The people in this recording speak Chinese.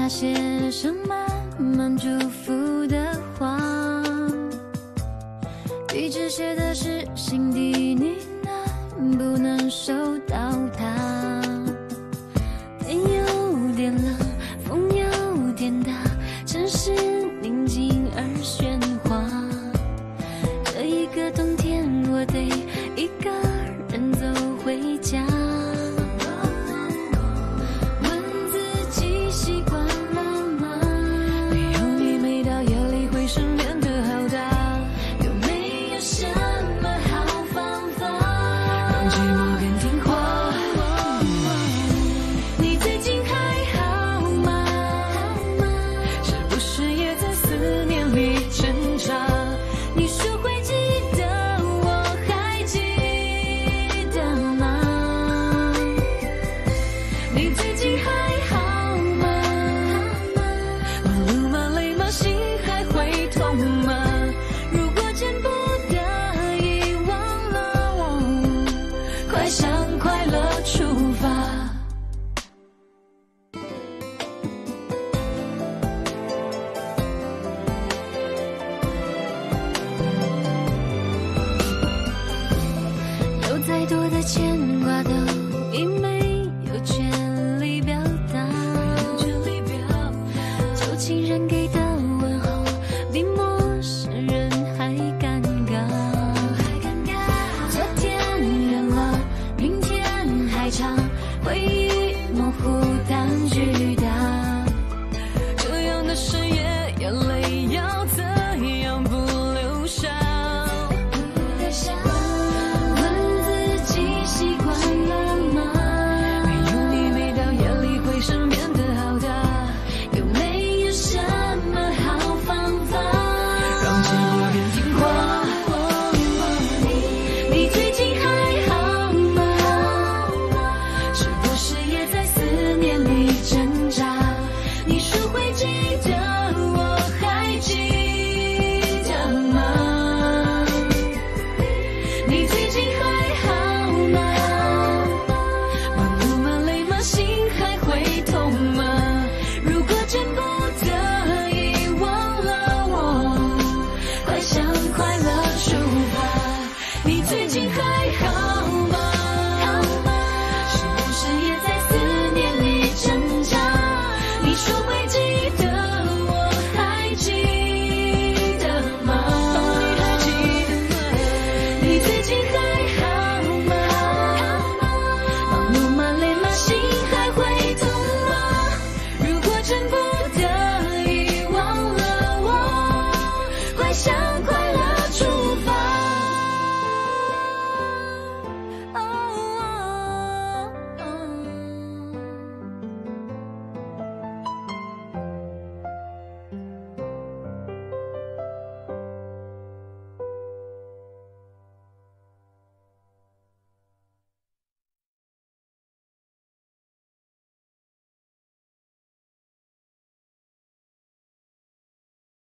他写上满满祝福的话，地址写的是心底呢喃，不能收到它。天有点冷，风有点大，城市宁静而喧哗。这一个冬天，我得一个人走回家。问自己习惯了吗？没有你，每到夜里会失眠的好大。有没有什么好方法，让寂寞更听话？你最近还好吗？是不是也在思念里挣扎？你说会记得，我还记得吗？你最近还好吗？忙碌吗？累吗？心还会痛吗？如果见不得，遗忘了我，快向快乐出发。有再多的牵挂都已没有权利表达，旧情人给的问候比陌生人还尴尬。昨天远了，明天还长，回忆模糊